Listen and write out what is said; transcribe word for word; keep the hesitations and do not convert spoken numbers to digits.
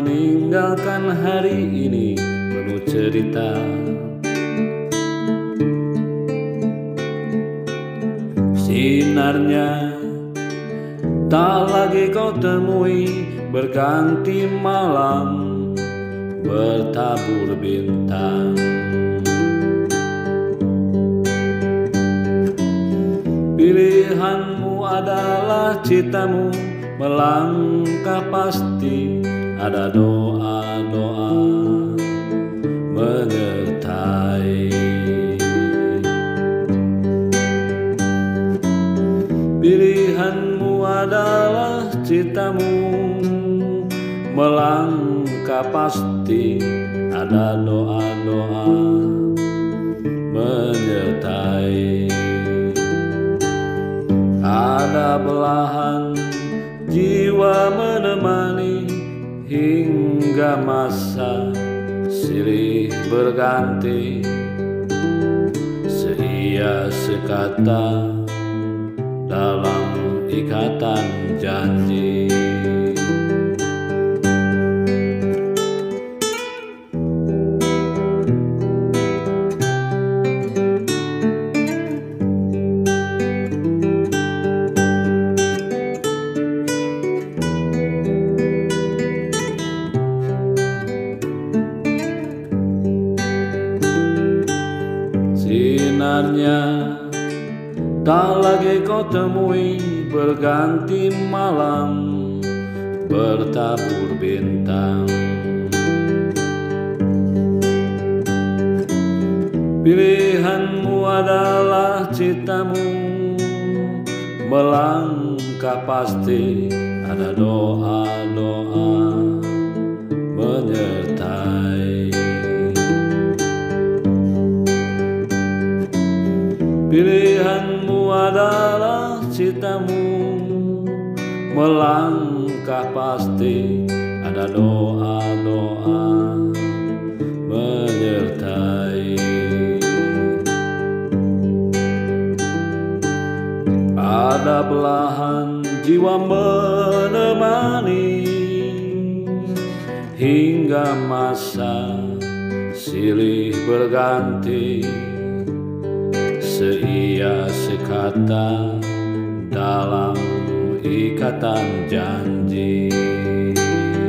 meninggalkan hari ini penuh cerita. Sinarnya tak lagi kau temui, berganti malam bertabur bintang. Pilihanmu adalah citamu, melangkah pasti ada doa-doa menyertai. Pilihanmu adalah citamu, melangkah pasti ada doa-doa menyertai. Ada belahan jiwa menemani hingga masa silih berganti, seia sekata dalam ikatan janji. Sinarnya tak lagi kau temui, berganti malam bertabur bintang. Pilihanmu adalah citamu, melangkah pasti ada doa-doa menyertai. Pilihanmu adalah citamu, melangkah pasti ada doa-doa menyertai. Ada belahan jiwa menemani hingga masa silih berganti, seia sekata dalam ikatan janji.